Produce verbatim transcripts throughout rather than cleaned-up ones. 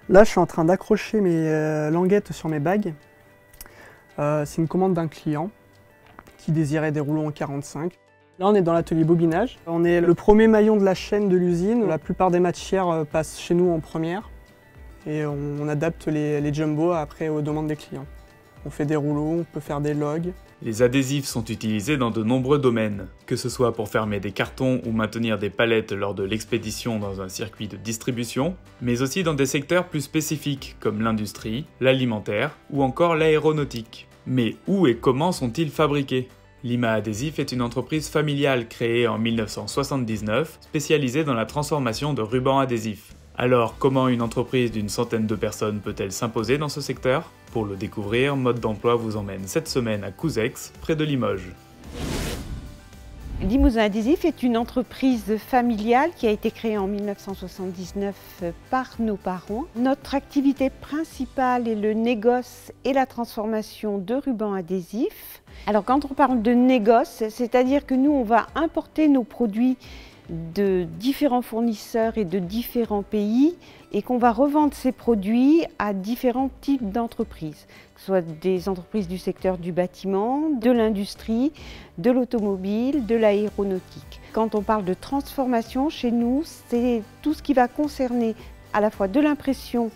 Là, je suis en train d'accrocher mes euh, languettes sur mes bagues. Euh, c'est une commande d'un client qui désirait des rouleaux en quarante-cinq. Là, on est dans l'atelier bobinage. On est le premier maillon de la chaîne de l'usine. La plupart des matières euh, passent chez nous en première et on, on adapte les, les jumbo après aux demandes des clients. On fait des rouleaux, on peut faire des logs. Les adhésifs sont utilisés dans de nombreux domaines, que ce soit pour fermer des cartons ou maintenir des palettes lors de l'expédition dans un circuit de distribution, mais aussi dans des secteurs plus spécifiques comme l'industrie, l'alimentaire ou encore l'aéronautique. Mais où et comment sont-ils fabriqués ? Lima Adhésif est une entreprise familiale créée en mille neuf cent soixante-dix-neuf, spécialisée dans la transformation de rubans adhésifs. Alors, comment une entreprise d'une centaine de personnes peut-elle s'imposer dans ce secteur ? Pour le découvrir, Mode d'Emploi vous emmène cette semaine à Couzex, près de Limoges. Limousin Adhésif est une entreprise familiale qui a été créée en mille neuf cent soixante-dix-neuf par nos parents. Notre activité principale est le négoce et la transformation de rubans adhésifs. Alors quand on parle de négoce, c'est-à-dire que nous on va importer nos produits de différents fournisseurs et de différents pays et qu'on va revendre ces produits à différents types d'entreprises, que ce soit des entreprises du secteur du bâtiment, de l'industrie, de l'automobile, de l'aéronautique. Quand on parle de transformation, chez nous, c'est tout ce qui va concerner à la fois de l'impression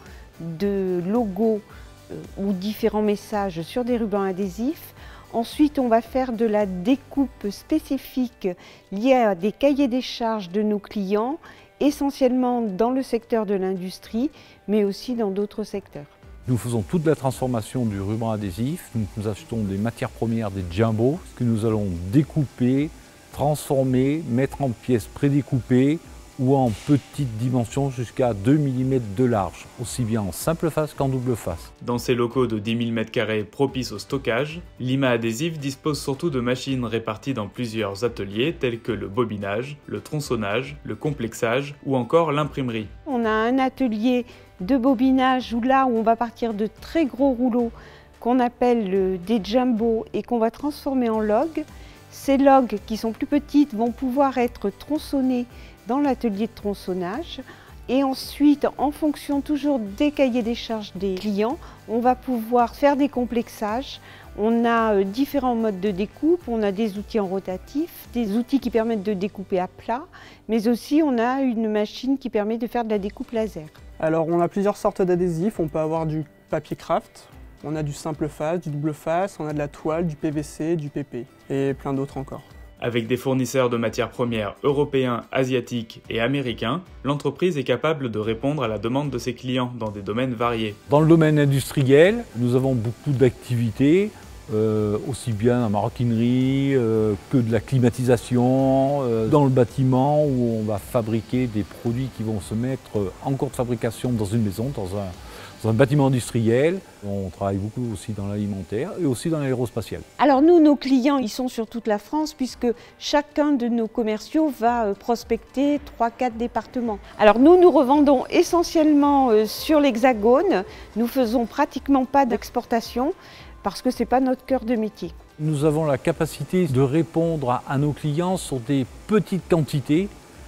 de logos euh, ou différents messages sur des rubans adhésifs. Ensuite, on va faire de la découpe spécifique liée à des cahiers des charges de nos clients, essentiellement dans le secteur de l'industrie, mais aussi dans d'autres secteurs. Nous faisons toute la transformation du ruban adhésif. Nous, nous achetons des matières premières, des jumbo, que nous allons découper, transformer, mettre en pièces prédécoupées ou en petites dimensions jusqu'à deux millimètres de large, aussi bien en simple face qu'en double face. Dans ces locaux de dix mille mètres carrés propices au stockage, Lima Adhésif dispose surtout de machines réparties dans plusieurs ateliers tels que le bobinage, le tronçonnage, le complexage ou encore l'imprimerie. On a un atelier de bobinage où là où on va partir de très gros rouleaux qu'on appelle des jumbo et qu'on va transformer en logs. Ces logs qui sont plus petites vont pouvoir être tronçonnés dans l'atelier de tronçonnage et ensuite, en fonction toujours des cahiers des charges des clients, on va pouvoir faire des complexages. On a différents modes de découpe, on a des outils en rotatif, des outils qui permettent de découper à plat, mais aussi on a une machine qui permet de faire de la découpe laser. Alors on a plusieurs sortes d'adhésifs, on peut avoir du papier craft, on a du simple face, du double face, on a de la toile, du P V C, du P P et plein d'autres encore. Avec des fournisseurs de matières premières européens, asiatiques et américains, l'entreprise est capable de répondre à la demande de ses clients dans des domaines variés. Dans le domaine industriel, nous avons beaucoup d'activités, euh, aussi bien la maroquinerie euh, que de la climatisation, euh, dans le bâtiment où on va fabriquer des produits qui vont se mettre en cours de fabrication dans une maison, dans un Dans un bâtiment industriel. On travaille beaucoup aussi dans l'alimentaire et aussi dans l'aérospatial. Alors nous, nos clients, ils sont sur toute la France puisque chacun de nos commerciaux va prospecter trois quatre départements. Alors nous, nous revendons essentiellement sur l'Hexagone. Nous faisons pratiquement pas d'exportation parce que ce n'est pas notre cœur de métier. Nous avons la capacité de répondre à, à nos clients sur des petites quantités.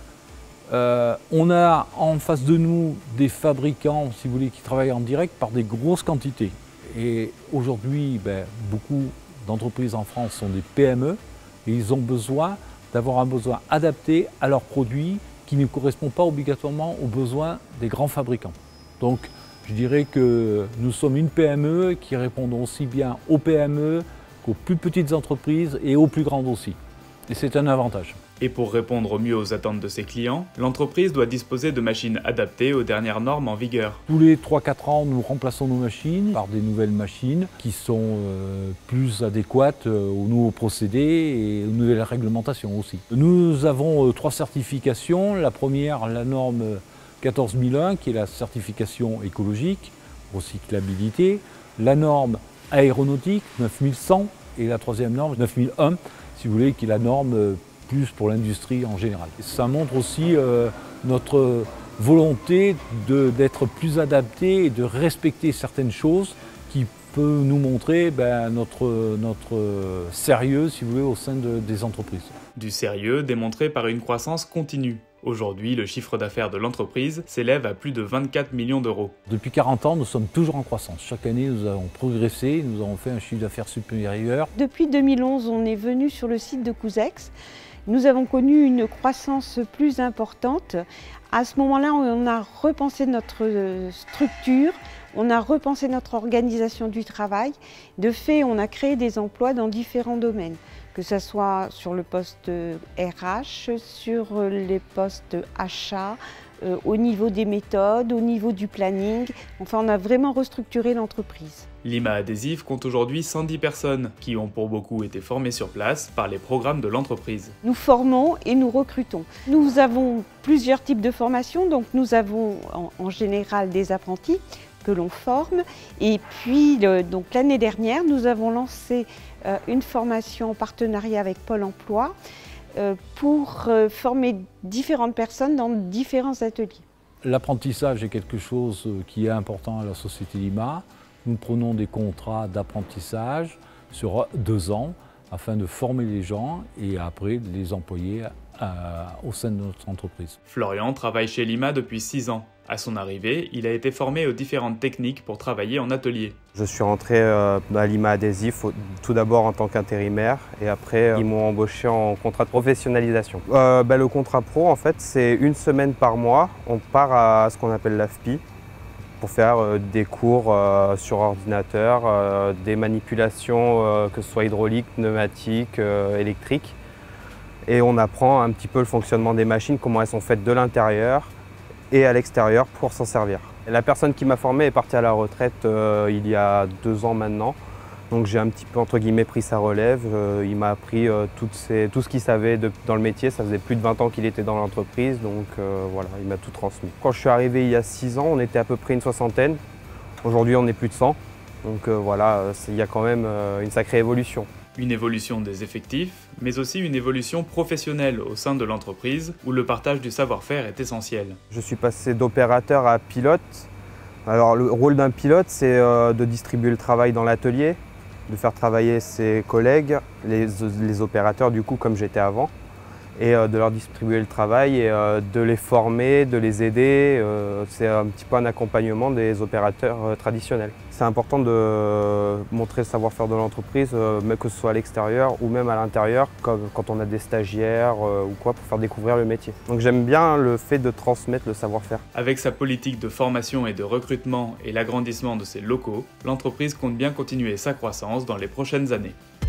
Euh, on a en face de nous des fabricants, si vous voulez, qui travaillent en direct par des grosses quantités. Et aujourd'hui, ben, beaucoup d'entreprises en France sont des P M E et ils ont besoin d'avoir un besoin adapté à leurs produits qui ne correspond pas obligatoirement aux besoins des grands fabricants. Donc, je dirais que nous sommes une P M E qui répond aussi bien aux P M E qu'aux plus petites entreprises et aux plus grandes aussi. Et c'est un avantage. Et pour répondre au mieux aux attentes de ses clients, l'entreprise doit disposer de machines adaptées aux dernières normes en vigueur. Tous les trois quatre ans, nous remplaçons nos machines par des nouvelles machines qui sont euh, plus adéquates euh, aux nouveaux procédés et aux nouvelles réglementations aussi. Nous avons euh, trois certifications. La première, la norme quatorze mille un, qui est la certification écologique, recyclabilité. La norme aéronautique, neuf mille cent. Et la troisième norme, neuf mille un, si vous voulez, qui est la norme euh, plus pour l'industrie en général. Ça montre aussi euh, notre volonté d'être plus adapté et de respecter certaines choses qui peuvent nous montrer ben, notre, notre sérieux, si vous voulez, au sein de, des entreprises. Du sérieux démontré par une croissance continue. Aujourd'hui, le chiffre d'affaires de l'entreprise s'élève à plus de vingt-quatre millions d'euros. Depuis quarante ans, nous sommes toujours en croissance. Chaque année, nous avons progressé, nous avons fait un chiffre d'affaires supérieur. Depuis deux mille onze, on est venu sur le site de Couzex. Nous avons connu une croissance plus importante. À ce moment-là, on a repensé notre structure, on a repensé notre organisation du travail. De fait, on a créé des emplois dans différents domaines, que ce soit sur le poste R H, sur les postes achats, euh, au niveau des méthodes, au niveau du planning. Enfin, on a vraiment restructuré l'entreprise. Lima Adhésif compte aujourd'hui cent dix personnes qui ont pour beaucoup été formées sur place par les programmes de l'entreprise. Nous formons et nous recrutons. Nous avons plusieurs types de formations, donc nous avons en, en général des apprentis que l'on forme. Et puis, le, donc l'année dernière, nous avons lancé euh, une formation en partenariat avec Pôle emploi euh, pour euh, former différentes personnes dans différents ateliers. L'apprentissage est quelque chose qui est important à la société Lima. Nous prenons des contrats d'apprentissage sur deux ans afin de former les gens et après les employer à, au sein de notre entreprise. Florian travaille chez Lima depuis six ans. À son arrivée, il a été formé aux différentes techniques pour travailler en atelier. Je suis rentré euh, à Lima Adhésif tout d'abord en tant qu'intérimaire et après euh, ils m'ont embauché en contrat de professionnalisation. Euh, bah, le contrat pro, en fait, c'est une semaine par mois. On part à ce qu'on appelle l'A F P I pour faire euh, des cours euh, sur ordinateur, euh, des manipulations euh, que ce soit hydrauliques, pneumatiques, euh, électriques. Et on apprend un petit peu le fonctionnement des machines, comment elles sont faites de l'intérieur et à l'extérieur pour s'en servir. La personne qui m'a formé est partie à la retraite euh, il y a deux ans maintenant. Donc j'ai un petit peu entre guillemets pris sa relève. Euh, il m'a appris euh, toutes ces, tout ce qu'il savait de, dans le métier. Ça faisait plus de vingt ans qu'il était dans l'entreprise, donc euh, voilà, il m'a tout transmis. Quand je suis arrivé il y a six ans, on était à peu près une soixantaine. Aujourd'hui on est plus de cent. Donc euh, voilà, il y a quand même euh, une sacrée évolution. Une évolution des effectifs, mais aussi une évolution professionnelle au sein de l'entreprise où le partage du savoir-faire est essentiel. Je suis passé d'opérateur à pilote. Alors le rôle d'un pilote, c'est euh, de distribuer le travail dans l'atelier, de faire travailler ses collègues, les, les opérateurs du coup comme j'étais avant, et euh, de leur distribuer le travail et euh, de les former, de les aider. Euh, c'est un petit peu un accompagnement des opérateurs euh, traditionnels. C'est important de montrer le savoir-faire de l'entreprise, euh, que ce soit à l'extérieur ou même à l'intérieur, comme quand on a des stagiaires euh, ou quoi, pour faire découvrir le métier. Donc j'aime bien le fait de transmettre le savoir-faire. Avec sa politique de formation et de recrutement et l'agrandissement de ses locaux, l'entreprise compte bien continuer sa croissance dans les prochaines années.